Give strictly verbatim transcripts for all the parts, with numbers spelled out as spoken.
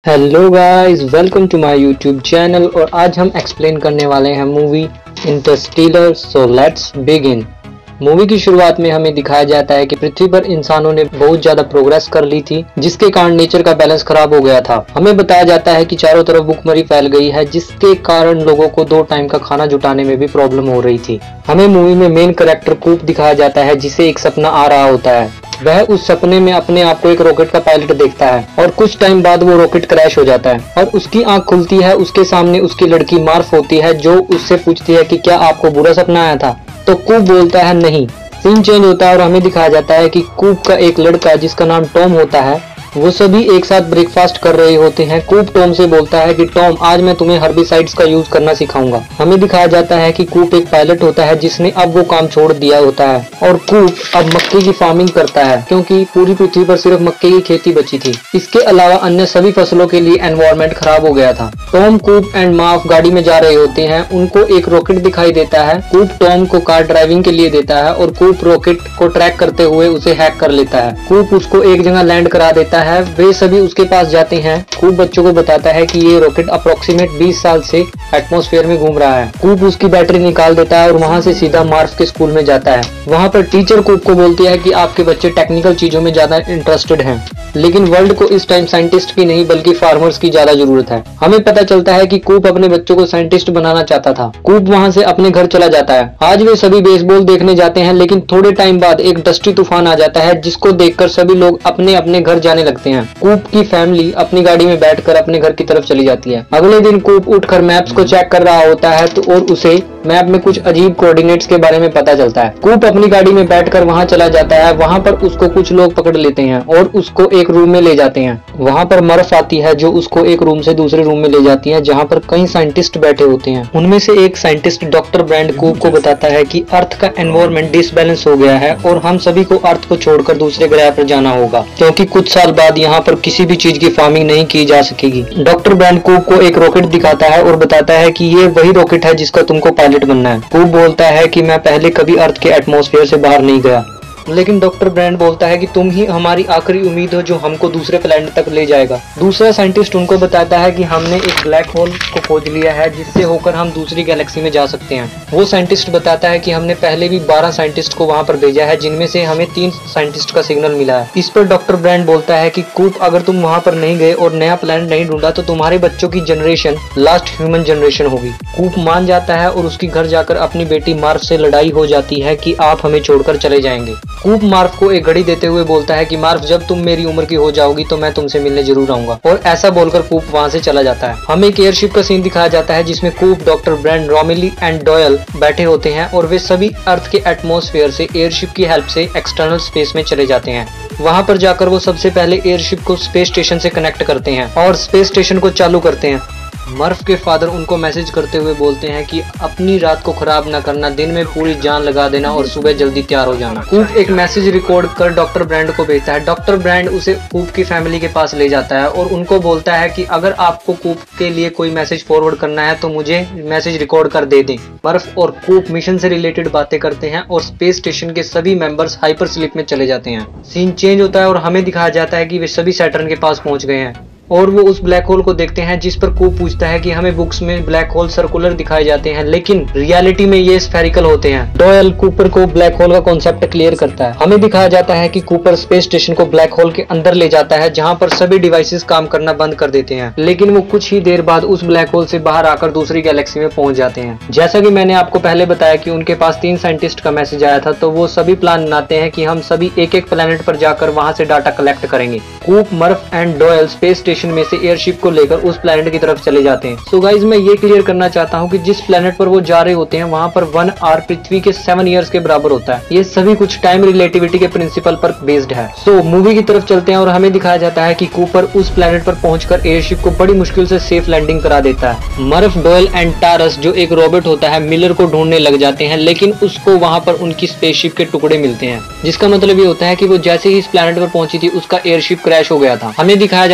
Hello guys, welcome to my YouTube channel. और आज हम एक्सप्लेन करने वाले हैं movie Interstellar. So let's begin. Movie की शुरुआत में हमें दिखाया जाता है कि पृथ्वी पर इंसानों ने बहुत ज्यादा प्रोग्रेस कर ली थी, जिसके कारण नेचर का बैलेंस खराब हो गया था। हमें बताया जाता है कि चारों तरफ भूखमरी फैल गई है, जिसके कारण लोगों को दो टाइम का खाना जुटाने में भी प्रॉब्लम हो रही थी। हमें मूवी में मेन कैरेक्टर कूप दिखाया जाता है, जिसे एक सपना आ रहा होता है। वह उस सपने में अपने आप को एक रॉकेट का पायलट देखता है और कुछ टाइम बाद वो रॉकेट क्रैश हो जाता है और उसकी आंख खुलती है। उसके सामने उसकी लड़की मार्फ होती है, जो उससे पूछती है कि क्या आपको बुरा सपना आया था। तो कूप बोलता है नहीं। सीन चेंज होता है और हमें दिखाया जाता है कि कूप का एक लड़का जिसका नाम टॉम होता है, वो सभी एक साथ ब्रेकफास्ट कर रहे होते हैं। कूप टॉम से बोलता है कि टॉम, आज मैं तुम्हें हर्बिसाइड्स का यूज करना सिखाऊंगा। हमें दिखाया जाता है कि कूप एक पायलट होता है जिसने अब वो काम छोड़ दिया होता है और कूप अब मक्के की फार्मिंग करता है, क्योंकि पूरी पृथ्वी पर सिर्फ मक्के की खेती बची थी। इसके अलावा अन्य सभी फसलों के लिए एनवायरनमेंट खराब हो गया था। टॉम, कूप एंड मार्फ गाड़ी में जा रहे होते हैं। उनको एक रॉकेट दिखाई देता है। कूप टॉम को कार ड्राइविंग के लिए देता है और कूप रॉकेट को ट्रैक करते हुए उसे हैक कर लेता है। कूप उसको एक जगह लैंड करा देता है। वे सभी उसके पास जाते हैं। कूप बच्चों को बताता है कि ये रॉकेट अप्रोक्सीमेट बीस साल से एटमॉस्फेयर में घूम रहा है। कूप उसकी बैटरी निकाल देता है और वहां से सीधा मार्फ के स्कूल में जाता है। वहां पर टीचर कूप को बोलती है कि आपके बच्चे टेक्निकल चीजों में ज्यादा इंटरेस्टेड हैं, लेकिन वर्ल्ड को इस टाइम साइंटिस्ट की नहीं बल्कि फार्मर्स की ज्यादा जरूरत है। हमें पता चलता है कि कूप अपने बच्चों को साइंटिस्ट बनाना चाहता था। कूप वहां से अपने घर चला जाता है। आज वे सभी बेसबॉल देखने जाते हैं, लेकिन थोड़े टाइम बाद एक डस्टी तूफान आ जाता है, जिसको देखकर सभी लोग अपने अपने घर जाने लगते हैं। कूप की फैमिली अपनी गाड़ी में बैठकर अपने घर की तरफ चली जाती है। अगले दिन कूप उठकर मैप्स को चेक कर रहा होता है तो और उसे मैप में कुछ अजीब कोऑर्डिनेट्स के बारे में पता चलता है। कूप अपनी गाड़ी में बैठकर वहां चला जाता है। वहां पर उसको कुछ लोग पकड़ लेते हैं और उसको एक रूम में ले जाते हैं। वहां पर मर्फ आती है, जो उसको एक रूम से दूसरे रूम में ले जाती है, जहां पर कई साइंटिस्ट बैठे होते हैं। उनमें से एक साइंटिस्ट डॉक्टर ब्रांड कूप को बताता है कि अर्थ का एनवायरनमेंट डिसबैलेंस हो गया है और हम सभी को अर्थ को छोड़कर दूसरे ग्रह पर जाना होगा, क्योंकि कुछ साल बाद यहाँ पर किसी भी चीज की फार्मिंग नहीं की जा सकेगी। डॉक्टर ब्रांड कूप को एक रॉकेट दिखाता है और बताता है कि ये वही रॉकेट है जिसका तुमको पायलट बनना है। कूप बोलता है कि मैं पहले कभी अर्थ के एटमॉस्फेयर से बाहर नहीं गया, लेकिन डॉक्टर ब्रांड बोलता है कि तुम ही हमारी आखिरी उम्मीद हो जो हमको दूसरे प्लैनेट तक ले जाएगा। दूसरा साइंटिस्ट उनको बताता है कि हमने एक ब्लैक होल को खोज लिया है, जिससे होकर हम दूसरी गैलेक्सी में जा सकते हैं। वो साइंटिस्ट बताता है कि हमने पहले भी बारह साइंटिस्ट को वहां पर भेजा है, जिनमें से हमें तीन साइंटिस्ट का सिग्नल मिला है। इस पर डॉक्टर ब्रांड बोलता है कि कूप, अगर तुम वहां पर नहीं गए और नया प्लैनेट नहीं ढूंढा तो तुम्हारे बच्चों की जनरेशन लास्ट ह्यूमन जनरेशन होगी। कूप मान जाता है और उसकी घर जाकर अपनी बेटी मार्फ से लड़ाई हो जाती है कि आप हमें छोड़कर चले जाएंगे। कूप मार्फ को एक घड़ी देते हुए बोलता है कि मार्फ, जब तुम मेरी उम्र की हो जाओगी तो मैं तुमसे मिलने जरूर आऊंगा, और ऐसा बोलकर कूप वहां से चला जाता है। हमें एक एयरशिप का सीन दिखाया जाता है, जिसमें Coop, doctor Brand, Romilly and Doyle बैठे होते हैं और वे सभी अर्थ के एटमॉस्फेयर से एयरशिप की हेल्प से एक्सटर्नल स्पेस में चले जाते हैं। वहां पर जाकर वो सबसे पहले एयरशिप को स्पेस स्टेशन से कनेक्ट करते हैं और स्पेस स्टेशन को चालू करते हैं। मर्फ के फादर उनको मैसेज करते हुए बोलते हैं कि अपनी रात को खराब ना करना, दिन में पूरी जान लगा देना और सुबह जल्दी तैयार हो जाना। कूप एक मैसेज रिकॉर्ड कर डॉक्टर ब्रांड को भेजता है। डॉक्टर ब्रांड उसे कूप की फैमिली के पास ले जाता है और उनको बोलता है कि अगर आपको कूप के लिए कोई मैसेज फॉरवर्ड करना है तो मुझे मैसेज रिकॉर्ड कर दे दें। मर्फ और कूप मिशन से रिलेटेड बातें करते हैं और स्पेस स्टेशन के सभी मेंबर्स हाइपर स्लीप में चले जाते हैं। सीन चेंज होता है और हमें दिखाया जाता है कि वे सभी सैटर्न के पास पहुंच गए हैं और वो उस ब्लैक होल को देखते हैं, जिस पर कूप पूछता है कि हमें बुक्स में ब्लैक होल सर्कुलर दिखाए जाते हैं, लेकिन रियलिटी में ये स्फेरिकल होते हैं। डॉयल कूपर को ब्लैक होल का कॉन्सेप्ट क्लियर करता है। हमें दिखाया जाता है कि कूपर स्पेस स्टेशन को ब्लैक होल के अंदर ले जाता है, जहां पर सभी डिवाइसेस काम करना बंद कर देते हैं, लेकिन वो कुछ ही देर बाद उस ब्लैक होल से बाहर आकर दूसरी गैलेक्सी में पहुंच जाते हैं। जैसा कि मैंने आपको पहले बताया कि उनके पास तीन साइंटिस्ट का मैसेज आया था, तो वो सभी प्लान बनाते हैं कि हम सभी एक एक प्लेनेट पर जाकर वहां से डाटा कलेक्ट करेंगे। Coop, Murph and Doyle space station में से एयरशिप को लेकर उस प्लेनेट की तरफ चले जाते हैं। सो गाइज, मैं ये क्लियर करना चाहता हूँ कि जिस प्लेनेट पर वो जा रहे होते हैं वहां पर वन आवर पृथ्वी के सेवन इयर्स के बराबर होता है। ये सभी कुछ टाइम रिलेटिविटी के प्रिंसिपल पर बेस्ड है। सो so, मूवी की तरफ चलते हैं और हमें दिखाया जाता है कि कूपर उस प्लेनेट पर पहुंचकर एयरशिप को बड़ी मुश्किल से सेफ लैंडिंग करा देता है। मर्फ, डॉयल एंड टारस, जो एक रोबोट होता है, मिलर को ढूंढने लग जाते हैं, लेकिन उसको वहां पर उनकी स्पेसशिप के टुकड़े मिलते हैं, जिसका मतलब ये होता है कि वो जैसे ही इस प्लेनेट पर पहुंची थी उसका एयरशिप क्रैश हो गया था। हमें दिखाया जाता है कि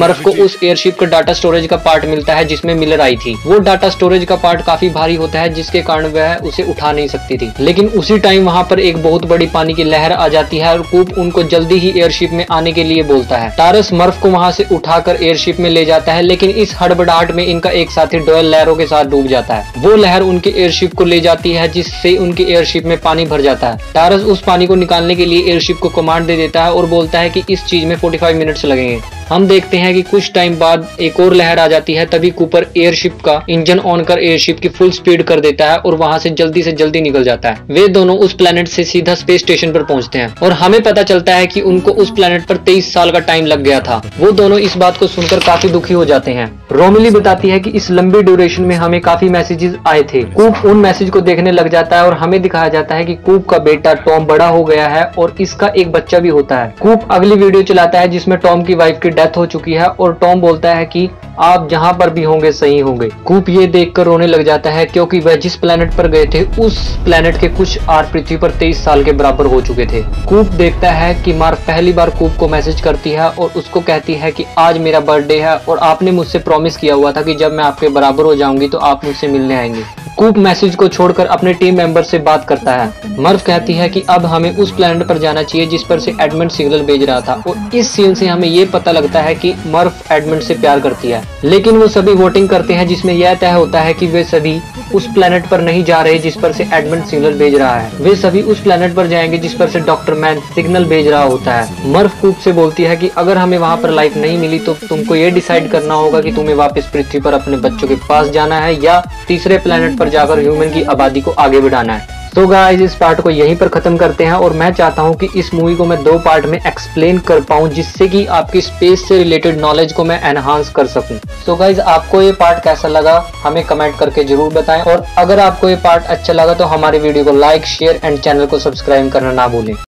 मर्फ को उस एयरशिप का डाटा स्टोरेज का पार्ट मिलता है जिसमें मिलर आई थी। वो डाटा स्टोरेज का पार्ट काफी भारी होता है जिसके कारण वह उसे उठा नहीं सकती थी। लेकिन उसी टाइम वहां पर एक बहुत बड़ी पानी की लहर आ जाती है और कूप उनको जल्दी ही एयरशिप में आने के लिए बोलता है। टारस मर्फ को वहां से उठाकर एयरशिप में ले जाता है, लेकिन इस हड़बड़ाहट में इनका एक साथी डॉयल लहरों के साथ डूब जाता है। वो लहर उनके एयरशिप को ले जाती है जिससे उनकी एयरशिप में पानी भर जाता है। टारस उस पानी को निकालने के लिए एयरशिप को कमांड दे देता है और बोलता है कि इस चीज में पैंतालीस मिनट्स लगेंगे। हम देखते हैं कि कुछ टाइम बाद एक और लहर आ जाती है। तभी कूपर एयरशिप का इंजन ऑन कर एयरशिप की फुल स्पीड कर देता है और वहां से जल्दी से जल्दी निकल जाता है। वे दोनों उस प्लेनेट से सीधा स्पेस स्टेशन पर पहुंचते हैं और हमें पता चलता है कि उनको उस प्लेनेट पर तेईस साल का टाइम लग गया था। वो दोनों इस बात को सुनकर काफी दुखी हो जाते हैं। रोमिली बताती है कि इस लंबी ड्यूरेशन में हमें काफी मैसेजेस आए थे। कूप उन मैसेज को देखने लग जाता है और हमें दिखाया जाता है कि कूप का बेटा टॉम बड़ा हो गया है और इसका एक बच्चा भी होता है। कूप अगली वीडियो चलाता है जिसमें टॉम की वाइफ की डेथ हो चुकी है और टॉम बोलता है कि आप जहां पर भी होंगे सही होंगे। कूप ये देखकर रोने लग जाता है क्योंकि वह जिस प्लेनेट पर गए थे उस प्लेनेट के कुछ आर पृथ्वी पर तेईस साल के बराबर हो चुके थे। कूप देखता है कि मार्फ पहली बार कूप को मैसेज करती है और उसको कहती है कि आज मेरा बर्थडे है और आपने मुझसे प्रॉमिस किया हुआ था कि जब मैं आपके बराबर हो जाऊंगी तो आप मुझसे मिलने आएंगे। कूप मैसेज को छोड़कर अपने टीम मेंबर से बात करता है। मर्फ कहती है कि अब हमें उस प्लेनेट पर जाना चाहिए जिस पर से एडमंड सिग्नल भेज रहा था और इस सीन से हमें ये पता लगता है कि मर्फ एडमंड से प्यार करती है। लेकिन वो सभी वोटिंग करते हैं जिसमें यह तय होता है कि वे सभी उस प्लेनेट पर नहीं जा रहे जिस पर से एडमंड सिग्नल भेज रहा है। वे सभी उस प्लेनेट पर जाएंगे जिस पर से डॉक्टर मैन सिग्नल भेज रहा होता है। मर्फ कूप से बोलती है कि अगर हमें वहां पर लाइफ नहीं मिली तो तुमको ये डिसाइड करना होगा कि तुम्हें वापस पृथ्वी पर अपने बच्चों के पास जाना है या तीसरे प्लेनेट पर जाकर ह्यूमन की आबादी को आगे बढ़ाना है। तो गाइस इस पार्ट को यहीं पर खत्म करते हैं और मैं चाहता हूं कि इस मूवी को मैं दो पार्ट में एक्सप्लेन कर पाऊं जिससे कि आपकी स्पेस से रिलेटेड नॉलेज को मैं एनहांस कर सकूं। तो गाइस आपको ये पार्ट कैसा लगा हमें कमेंट करके जरूर बताएं और अगर आपको ये पार्ट अच्छा लगा तो हमारे वीडियो को लाइक शेयर एंड चैनल को सब्सक्राइब करना ना भूलें।